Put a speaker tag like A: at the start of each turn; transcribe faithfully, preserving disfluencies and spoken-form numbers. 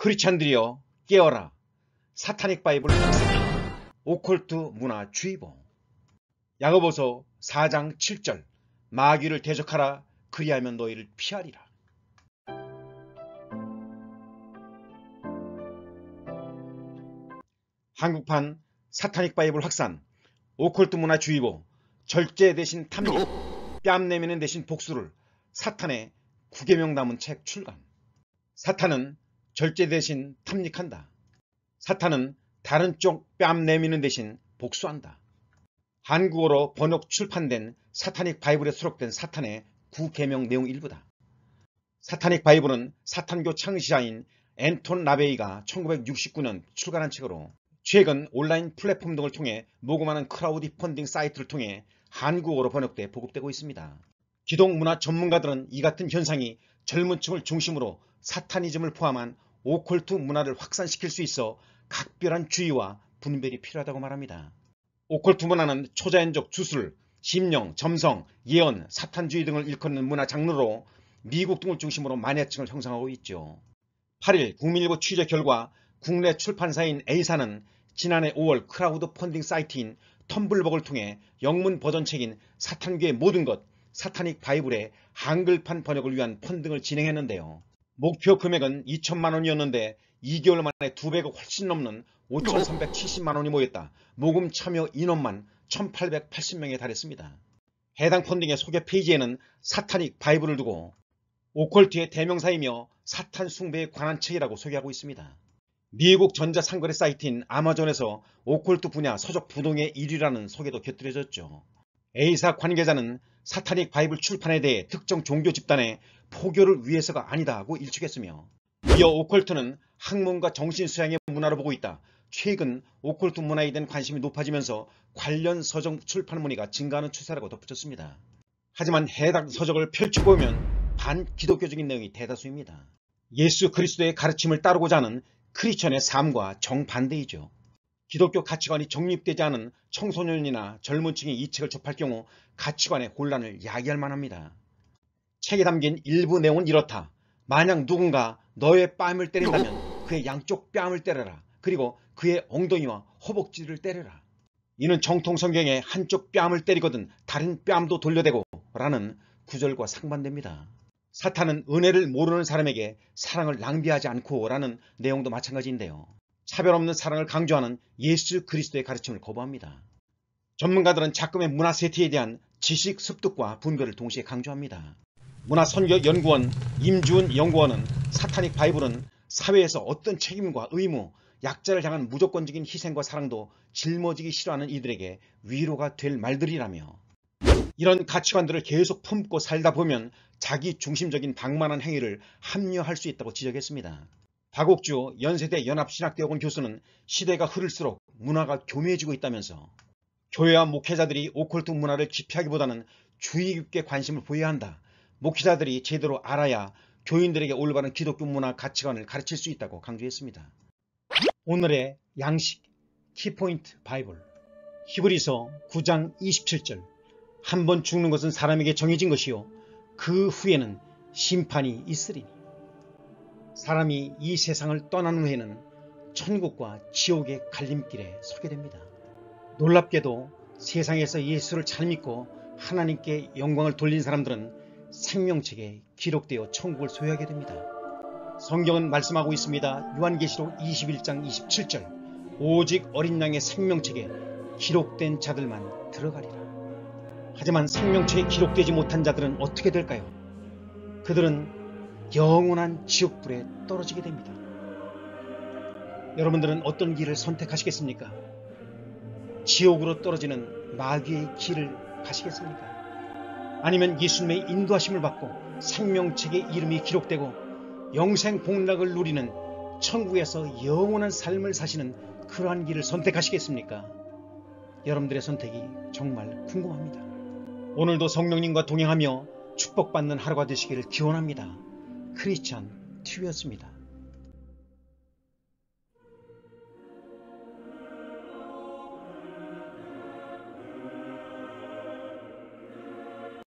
A: 크리스찬들이여 깨어라. 사타닉 바이블 확산, 오컬트 문화 주의보. 야고보서 사 장 칠 절 마귀를 대적하라. 그리하면 너희를 피하리라. 한국판 사타닉 바이블 확산, 오컬트 문화 주의보. 절제 대신 탐닉, 뺨 내미는 대신 복수를. 사탄의 구계명 담은 책 출간. 사탄은 절제 대신 탐닉한다. 사탄은 다른 쪽 뺨 내미는 대신 복수한다. 한국어로 번역 출판된 사타닉 바이블에 수록된 사탄의 구계명 내용 일부다. 사타닉 바이블은 사탄교 창시자인 앤톤 라베이가 천구백육십구 년 출간한 책으로 최근 온라인 플랫폼 등을 통해 모금하는 크라우디 펀딩 사이트를 통해 한국어로 번역돼 보급되고 있습니다. 기독문화 전문가들은 이 같은 현상이 젊은 층을 중심으로 사타니즘을 포함한 오컬트 문화를 확산시킬 수 있어 각별한 주의와 분별이 필요하다고 말합니다. 오컬트 문화는 초자연적 주술, 심령, 점성, 예언, 사탄주의 등을 일컫는 문화 장르로 미국 등을 중심으로 만야층을 형성하고 있죠. 팔 일 국민일보 취재 결과 국내 출판사인 A사는 지난해 오월 크라우드 펀딩 사이트인 텀블벅을 통해 영문 버전책인 사탄교의 모든 것, 사타닉 바이블의 한글판 번역을 위한 펀딩을 진행했는데요. 목표 금액은 이천만 원이었는데 이 개월 만에 두 배가 훨씬 넘는 오천삼백칠십만 원이 모였다. 모금 참여 인원만 천팔백팔십 명에 달했습니다. 해당 펀딩의 소개 페이지에는 사타닉 바이블을 두고 오컬트의 대명사이며 사탄 숭배에 관한 책이라고 소개하고 있습니다. 미국 전자상거래 사이트인 아마존에서 오컬트 분야 서적 부동의 일 위라는 소개도 곁들여졌죠. A사 관계자는 사타닉 바이블 출판에 대해 특정 종교 집단의 포교를 위해서가 아니다고 일축했으며, 이어 오컬트는 학문과 정신수양의 문화로 보고 있다. 최근 오컬트 문화에 대한 관심이 높아지면서 관련 서적 출판 문의가 증가하는 추세라고 덧붙였습니다. 하지만 해당 서적을 펼쳐보면 반기독교적인 내용이 대다수입니다. 예수 그리스도의 가르침을 따르고자 하는 크리스천의 삶과 정반대이죠. 기독교 가치관이 정립되지 않은 청소년이나 젊은 층이 이 책을 접할 경우 가치관의 혼란을 야기할 만합니다. 책에 담긴 일부 내용은 이렇다. 만약 누군가 너의 뺨을 때린다면 그의 양쪽 뺨을 때려라. 그리고 그의 엉덩이와 허벅지를 때려라. 이는 정통 성경에 한쪽 뺨을 때리거든 다른 뺨도 돌려대고 라는 구절과 상반됩니다. 사탄은 은혜를 모르는 사람에게 사랑을 낭비하지 않고 라는 내용도 마찬가지인데요. 차별 없는 사랑을 강조하는 예수 그리스도의 가르침을 거부합니다. 전문가들은 작금의 문화 세태에 대한 지식 습득과 분별을 동시에 강조합니다. 문화선교연구원 임주은 연구원은 사타닉 바이블은 사회에서 어떤 책임과 의무, 약자를 향한 무조건적인 희생과 사랑도 짊어지기 싫어하는 이들에게 위로가 될 말들이라며, 이런 가치관들을 계속 품고 살다 보면 자기 중심적인 방만한 행위를 합리화할 수 있다고 지적했습니다. 박옥주 연세대 연합신학대학원 교수는 시대가 흐를수록 문화가 교묘해지고 있다면서 교회와 목회자들이 오컬트 문화를 기피하기보다는 주의 깊게 관심을 보여야 한다. 목회자들이 제대로 알아야 교인들에게 올바른 기독교 문화 가치관을 가르칠 수 있다고 강조했습니다. 오늘의 양식 키포인트 바이블, 히브리서 구 장 이십칠 절. 한 번 죽는 것은 사람에게 정해진 것이요 그 후에는 심판이 있으리니. 사람이 이 세상을 떠난 후에는 천국과 지옥의 갈림길에 서게 됩니다. 놀랍게도 세상에서 예수를 잘 믿고 하나님께 영광을 돌린 사람들은 생명책에 기록되어 천국을 소유하게 됩니다. 성경은 말씀하고 있습니다. 요한계시록 이십일 장 이십칠 절. 오직 어린 양의 생명책에 기록된 자들만 들어가리라. 하지만 생명책에 기록되지 못한 자들은 어떻게 될까요? 그들은 영원한 지옥불에 떨어지게 됩니다. 여러분들은 어떤 길을 선택하시겠습니까? 지옥으로 떨어지는 마귀의 길을 가시겠습니까? 아니면 예수님의 인도하심을 받고 생명책에 이름이 기록되고 영생 복락을 누리는 천국에서 영원한 삶을 사시는 그러한 길을 선택하시겠습니까? 여러분들의 선택이 정말 궁금합니다. 오늘도 성령님과 동행하며 축복받는 하루가 되시기를 기원합니다. 크리스찬 티비였습니다.